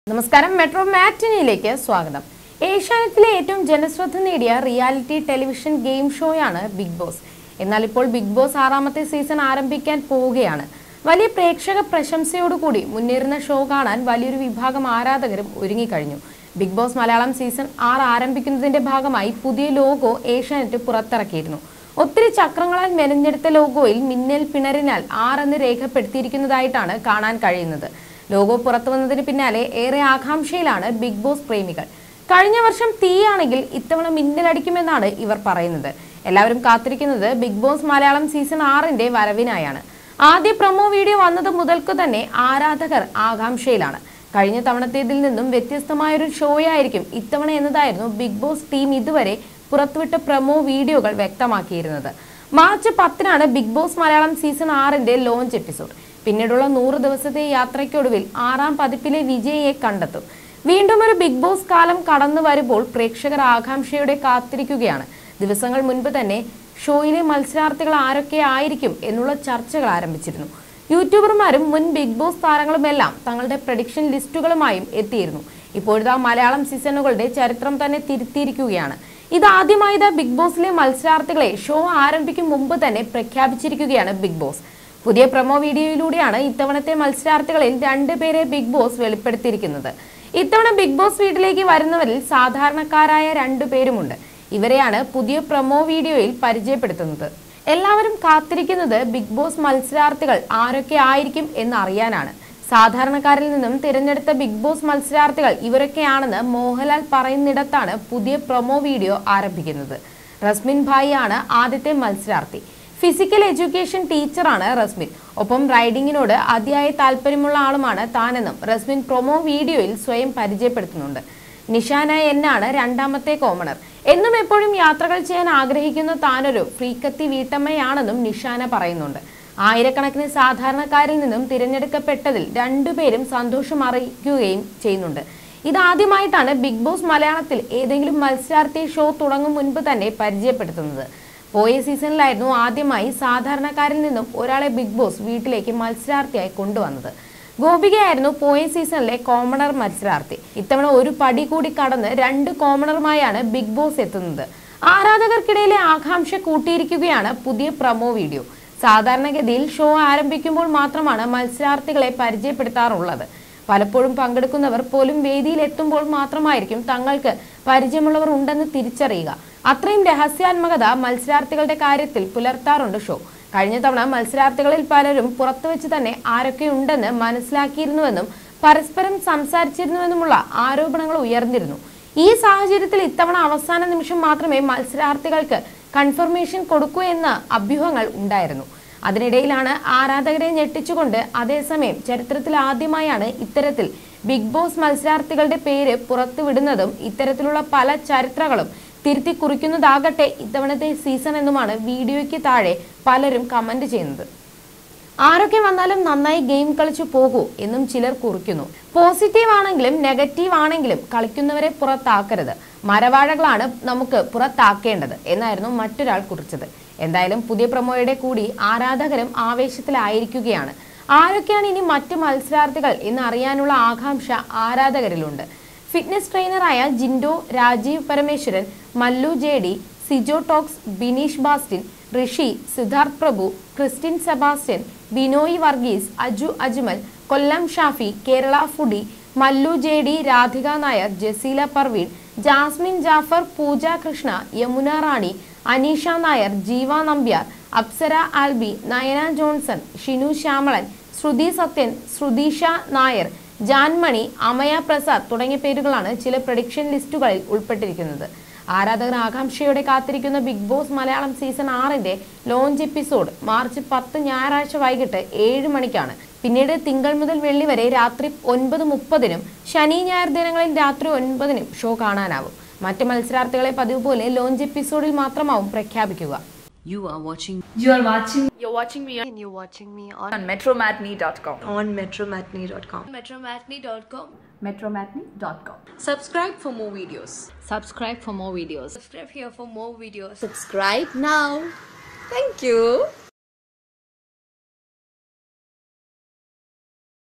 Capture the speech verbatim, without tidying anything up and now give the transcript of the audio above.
നമസ്കാരം മെട്രോ മാറ്റിനിയിലേക്ക് സ്വാഗതം. ഏഷ്യാനെറ്റിലെ ഏറ്റവും ജനശ്രദ്ധ നേടിയ റിയാലിറ്റി ടെലിവിഷൻ ഗെയിം ഷോയാണ് ബിഗ് ബോസ്. എന്നാൽ ഇപ്പോൾ ബിഗ് ബോസ് ആറാമത്തെ സീസൺ ആരംഭിക്കാൻ പോവുകയാണ്. വലിയ പ്രേക്ഷക പ്രശംസയോടുകൂടി മുന്നേറുന്ന ഷോ കാണാൻ വലിയൊരു വിഭാഗം ആരാധകരും ഒരുങ്ങിക്കഴിഞ്ഞു. ബിഗ് ബോസ് മലയാളം സീസൺ ആറ് ആരംഭിക്കുന്നതിന്റെ ഭാഗമായി പുതിയ ലോഗോ ഏഷ്യാനെറ്റ് പുറത്തിറക്കിയിരുന്നു. ഒത്തിരി ചക്രങ്ങളാൽ മെനഞ്ഞെടുത്ത ലോഗോയിൽ മിന്നൽ പിണറിനാൽ ആറെന്ന് രേഖപ്പെടുത്തിയിരിക്കുന്നതായിട്ടാണ് കാണാൻ കഴിയുന്നത്. ലോഗോ പുറത്തു വന്നതിന് പിന്നാലെ ഏറെ ആകാംക്ഷയിലാണ് ബിഗ് ബോസ് പ്രേമികൾ. കഴിഞ്ഞ വർഷം തീയാണെങ്കിൽ ഇത്തവണ മിന്നലടിക്കുമെന്നാണ് ഇവർ പറയുന്നത്. എല്ലാവരും കാത്തിരിക്കുന്നത് ബിഗ് ബോസ് മലയാളം സീസൺ ആറിന്റെ വരവിനായാണ്. ആദ്യ പ്രൊമോ വീഡിയോ വന്നത് മുതൽക്കു തന്നെ ആരാധകർ ആകാംക്ഷയിലാണ്. കഴിഞ്ഞ തവണത്തേതിൽ നിന്നും വ്യത്യസ്തമായൊരു ഷോയായിരിക്കും ഇത്തവണ എന്നതായിരുന്നു ബിഗ് ബോസ് ടീം ഇതുവരെ പുറത്തുവിട്ട പ്രൊമോ വീഡിയോകൾ വ്യക്തമാക്കിയിരുന്നത്. മാർച്ച് പത്തിനാണ് ബിഗ് ബോസ് മലയാളം സീസൺ ആറിന്റെ ലോഞ്ച് എപ്പിസോഡ്. പിന്നീടുള്ള നൂറ് ദിവസത്തെ യാത്രയ്ക്കൊടുവിൽ ആറാം പതിപ്പിലെ വിജയിയെ കണ്ടെത്തും. വീണ്ടും ഒരു ബിഗ് ബോസ് കാലം കടന്നു വരുമ്പോൾ പ്രേക്ഷകർ ആകാംക്ഷയോടെ കാത്തിരിക്കുകയാണ്. ദിവസങ്ങൾ മുൻപ് തന്നെ ഷോയിലെ മത്സരാർത്ഥികൾ ആരൊക്കെ ആയിരിക്കും എന്നുള്ള ചർച്ചകൾ ആരംഭിച്ചിരുന്നു. യൂട്യൂബർമാരും മുൻ ബിഗ് ബോസ് താരങ്ങളുമെല്ലാം തങ്ങളുടെ പ്രഡിക്ഷൻ ലിസ്റ്റുകളുമായും എത്തിയിരുന്നു. ഇപ്പോഴത്തെ മലയാളം സീസണുകളുടെ ചരിത്രം തന്നെ തിരുത്തിയിരിക്കുകയാണ്. ഇതാദ്യമായത് ബിഗ് ബോസിലെ മത്സരാർത്ഥികളെ ഷോ ആരംഭിക്കും മുമ്പ് തന്നെ പ്രഖ്യാപിച്ചിരിക്കുകയാണ് ബിഗ് ബോസ്. പുതിയ പ്രൊമോ വീഡിയോയിലൂടെയാണ് ഇത്തവണത്തെ മത്സരാർത്ഥികളിൽ രണ്ടുപേരെ ബിഗ് ബോസ് വെളിപ്പെടുത്തിയിരിക്കുന്നത്. ഇത്തവണ ബിഗ് ബോസ് വീട്ടിലേക്ക് വരുന്നവരിൽ സാധാരണക്കാരായ രണ്ടുപേരുമുണ്ട്. ഇവരെയാണ് പുതിയ പ്രൊമോ വീഡിയോയിൽ പരിചയപ്പെടുത്തുന്നത്. എല്ലാവരും കാത്തിരിക്കുന്നത് ബിഗ് ബോസ് മത്സരാർത്ഥികൾ ആരൊക്കെ ആയിരിക്കും എന്നറിയാനാണ്. സാധാരണക്കാരിൽ നിന്നും തിരഞ്ഞെടുത്ത ബിഗ് ബോസ് മത്സരാർത്ഥികൾ ഇവരൊക്കെയാണെന്ന് മോഹൻലാൽ പറയുന്നിടത്താണ് പുതിയ പ്രൊമോ വീഡിയോ ആരംഭിക്കുന്നത്. റസ്മിൻ ഭായി ആണ് ആദ്യത്തെ മത്സരാർത്ഥി. ഫിസിക്കൽ എഡ്യൂക്കേഷൻ ടീച്ചറാണ് റസ്മിൻ. ഒപ്പം റൈഡിങ്ങിനോട് അതിയായ താല്പര്യമുള്ള ആളുമാണ് താനെന്നും റസ്മിൻ പ്രൊമോ വീഡിയോയിൽ സ്വയം പരിചയപ്പെടുത്തുന്നുണ്ട്. നിഷാന എന്നാണ് രണ്ടാമത്തെ കോമണർ. എന്നും എപ്പോഴും യാത്രകൾ ചെയ്യാൻ ആഗ്രഹിക്കുന്ന താനൊരു ഫ്രീക്കത്തി വീട്ടമ്മയാണെന്നും നിഷാന പറയുന്നുണ്ട്. ആയിരക്കണക്കിന് സാധാരണക്കാരിൽ നിന്നും തിരഞ്ഞെടുക്കപ്പെട്ടതിൽ രണ്ടുപേരും സന്തോഷം അറിയിക്കുകയും ചെയ്യുന്നുണ്ട്. ഇതാദ്യമായിട്ടാണ് ബിഗ് ബോസ് മലയാളത്തിൽ ഏതെങ്കിലും മത്സരാർത്ഥി ഷോ തുടങ്ങും മുൻപ് തന്നെ പരിചയപ്പെടുത്തുന്നത്. പോയ സീസണിലായിരുന്നു ആദ്യമായി സാധാരണക്കാരിൽ നിന്നും ഒരാളെ ബിഗ് ബോസ് വീട്ടിലേക്ക് മത്സരാർത്ഥിയായി കൊണ്ടുവന്നത്. ഗോപികയായിരുന്നു പോയ സീസണിലെ കോമണർ മത്സരാർത്ഥി. ഇത്തവണ ഒരു പടി കൂടി കടന്ന് രണ്ട് കോമണറുമായാണ് ബിഗ് ബോസ് എത്തുന്നത്. ആരാധകർക്കിടയിലെ ആകാംക്ഷ കൂട്ടിയിരിക്കുകയാണ് പുതിയ പ്രൊമോ വീഡിയോ. സാധാരണഗതിയിൽ ഷോ ആരംഭിക്കുമ്പോൾ മാത്രമാണ് മത്സരാർത്ഥികളെ പരിചയപ്പെടുത്താറുള്ളത്. പലപ്പോഴും പങ്കെടുക്കുന്നവർ പോലും വേദിയിൽ എത്തുമ്പോൾ മാത്രമായിരിക്കും തങ്ങൾക്ക് പരിചയമുള്ളവർ ഉണ്ടെന്ന് തിരിച്ചറിയുക. അത്രയും രഹസ്യാത്മകത മത്സരാർത്ഥികളുടെ കാര്യത്തിൽ പുലർത്താറുണ്ട് ഷോ. കഴിഞ്ഞ തവണ മത്സരാർത്ഥികളിൽ പലരും പുറത്തുവെച്ച് തന്നെ ആരൊക്കെയുണ്ടെന്ന് മനസ്സിലാക്കിയിരുന്നുവെന്നും പരസ്പരം സംസാരിച്ചിരുന്നുവെന്നുമുള്ള ആരോപണങ്ങൾ ഉയർന്നിരുന്നു. ഈ സാഹചര്യത്തിൽ ഇത്തവണ അവസാന നിമിഷം മാത്രമേ മത്സരാർത്ഥികൾക്ക് കൺഫർമേഷൻ കൊടുക്കൂ എന്ന അഭ്യൂഹങ്ങൾ ഉണ്ടായിരുന്നു. അതിനിടയിലാണ് ആരാധകരെ ഞെട്ടിച്ചുകൊണ്ട് അതേസമയം ചരിത്രത്തിൽ ആദ്യമായാണ് ഇത്തരത്തിൽ ബിഗ് ബോസ് മത്സരാർത്ഥികളുടെ പേര് പുറത്തുവിടുന്നതും ഇത്തരത്തിലുള്ള പല ചരിത്രങ്ങളും തിരുത്തി കുറിക്കുന്നതാകട്ടെ ഇത്തവണത്തെ സീസൺ എന്നുമാണ് വീഡിയോയ്ക്ക് താഴെ പലരും കമന്റ് ചെയ്യുന്നത്. ആരൊക്കെ വന്നാലും നന്നായി ഗെയിം കളിച്ചു പോകൂ എന്നും ചിലർ കുറിക്കുന്നു. പോസിറ്റീവ് ആണെങ്കിലും നെഗറ്റീവ് ആണെങ്കിലും കളിക്കുന്നവരെ പുറത്താക്കരുത്, മരവാഴകളാണ് നമുക്ക് പുറത്താക്കേണ്ടത് എന്നായിരുന്നു മറ്റൊരാൾ കുറിച്ചത്. എന്തായാലും പുതിയ പ്രൊമോയുടെ കൂടി ആരാധകരും ആവേശത്തിലായിരിക്കുകയാണ്. ആരൊക്കെയാണ് ഇനി മറ്റു മത്സരാർത്ഥികൾ എന്നറിയാനുള്ള ആകാംക്ഷ ആരാധകരിലുണ്ട്. ഫിറ്റ്നസ് ട്രെയിനറായ Jinto, Rajeev Parameswaran, Mallu J D, Sijo Talks, Bineesh Bastin, Rishi, Siddharth Prabhu, Christin Sebastian, Binoy Varghese, Aju Ajmal, Kollam Shafi, Kerala Foodie, Mallu J D, Radhika Nair, Jaseela Parveen, Jasmine Jaffer, Pooja Krishna, Yamuna Rani, Aneesha Nair, Jeeva Nambiar, Apsara Alby, Nayana Johnson, Shinu Shyamalan, Sruthi Sathyan, Sruthisha Nair, Janmoni, Amaya Prasad തുടങ്ങിയ പേരുകളാണ് ചില പ്രഡിക്ഷൻ ലിസ്റ്റുകളിൽ ഉൾപ്പെട്ടിരിക്കുന്നത്. ആരാധകർ ആകാംക്ഷയോടെ കാത്തിരിക്കുന്ന ബിഗ് ബോസ് മലയാളം സീസൺ ആറിന്റെ ലോഞ്ച് എപ്പിസോഡ് മാർച്ച് പത്ത് ഞായറാഴ്ച വൈകിട്ട് ഏഴ് മണിക്കാണ്. പിന്നീട് തിങ്കൾ മുതൽ വെള്ളി വരെ രാത്രി ഒൻപത് മുപ്പതിനും ശനി ഞായർ ദിനങ്ങളിൽ രാത്രി ഒൻപതിനും ഷോ കാണാനാവും. മറ്റ് മത്സരാർത്ഥികളെ പതിവ് പോലെ ലോഞ്ച് എപ്പിസോഡിൽ മാത്രമാവും പ്രഖ്യാപിക്കുക. You are watching. You are watching. You're watching me. And you're watching me on, on metro matinee dot com. On metro matinee dot com. metro matinee dot com. metro matinee dot com. Subscribe for more videos. Subscribe for more videos. Subscribe here for more videos. Subscribe now. Thank you.